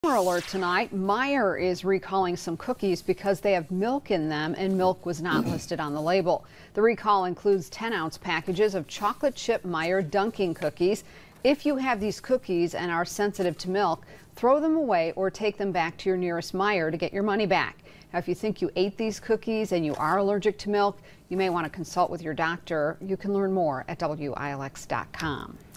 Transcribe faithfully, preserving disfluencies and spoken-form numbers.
Our alert tonight, Meijer is recalling some cookies because they have milk in them and milk was not listed on the label. The recall includes ten ounce packages of chocolate chip Meijer dunking cookies. If you have these cookies and are sensitive to milk, throw them away or take them back to your nearest Meijer to get your money back. Now, if you think you ate these cookies and you are allergic to milk, you may want to consult with your doctor. You can learn more at W I L X dot com.